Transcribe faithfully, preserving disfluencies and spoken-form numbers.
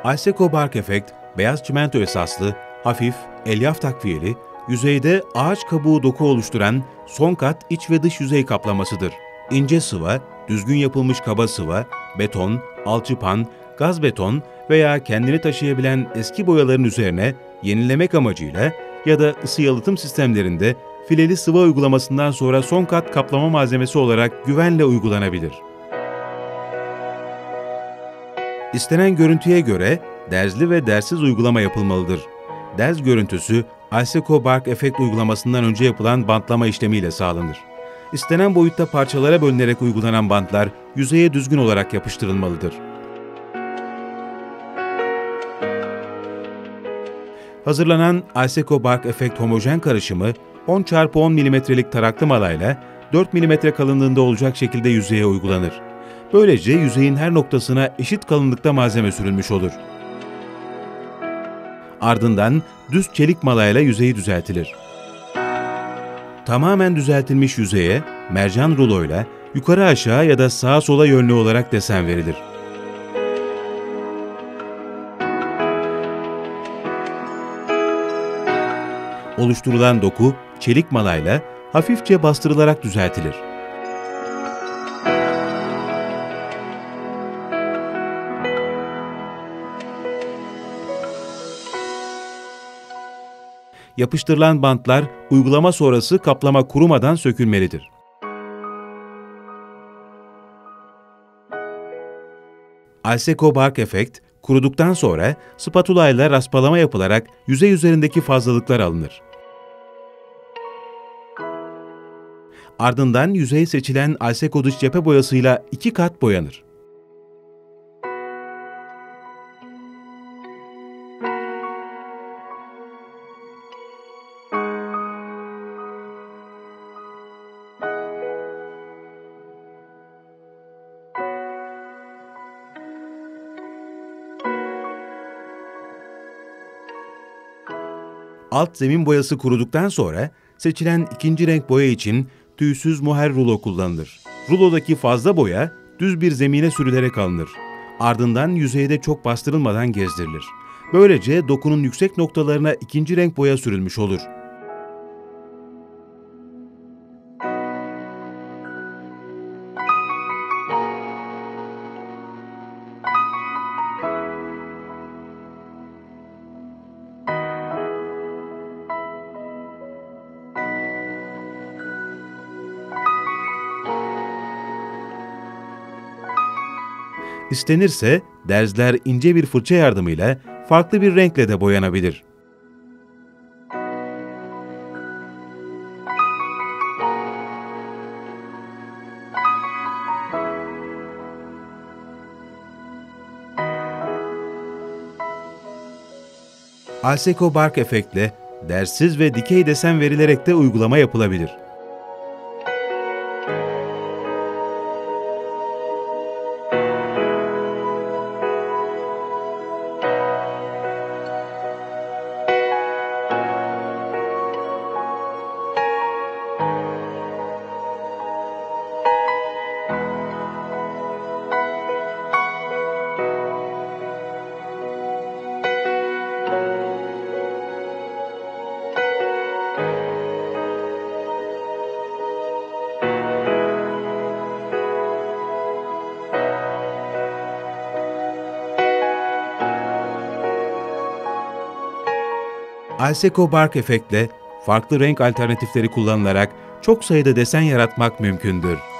Alseco Bark efekt, beyaz çimento esaslı, hafif, elyaf takviyeli, yüzeyde ağaç kabuğu doku oluşturan son kat iç ve dış yüzey kaplamasıdır. İnce sıva, düzgün yapılmış kaba sıva, beton, alçıpan, gaz beton veya kendini taşıyabilen eski boyaların üzerine yenilemek amacıyla ya da ısı yalıtım sistemlerinde fileli sıva uygulamasından sonra son kat kaplama malzemesi olarak güvenle uygulanabilir. İstenen görüntüye göre derzli ve dersiz uygulama yapılmalıdır. Derz görüntüsü, Alseco Bark efekt uygulamasından önce yapılan bantlama işlemiyle sağlanır. İstenen boyutta parçalara bölünerek uygulanan bantlar yüzeye düzgün olarak yapıştırılmalıdır. Hazırlanan Alseco Bark efekt homojen karışımı on çarpı on milimetrelik taraklı malayla dört milimetre kalınlığında olacak şekilde yüzeye uygulanır. Böylece yüzeyin her noktasına eşit kalınlıkta malzeme sürülmüş olur. Ardından düz çelik malayla yüzeyi düzeltilir. Tamamen düzeltilmiş yüzeye mercan ruloyla yukarı aşağı ya da sağa sola yönlü olarak desen verilir. Oluşturulan doku çelik malayla hafifçe bastırılarak düzeltilir. Yapıştırılan bantlar uygulama sonrası kaplama kurumadan sökülmelidir. Alseco Bark efekt kuruduktan sonra spatula ile raspalama yapılarak yüzey üzerindeki fazlalıklar alınır. Ardından yüzey seçilen Alseco dış cephe boyasıyla iki kat boyanır. Alt zemin boyası kuruduktan sonra seçilen ikinci renk boya için tüysüz moher rulo kullanılır. Rulodaki fazla boya düz bir zemine sürülerek alınır. Ardından yüzeyde çok bastırılmadan gezdirilir. Böylece dokunun yüksek noktalarına ikinci renk boya sürülmüş olur. İstenirse derzler ince bir fırça yardımıyla farklı bir renkle de boyanabilir. Alseco Bark efektle dersiz ve dikey desen verilerek de uygulama yapılabilir. Alseco Bark efektle farklı renk alternatifleri kullanılarak çok sayıda desen yaratmak mümkündür.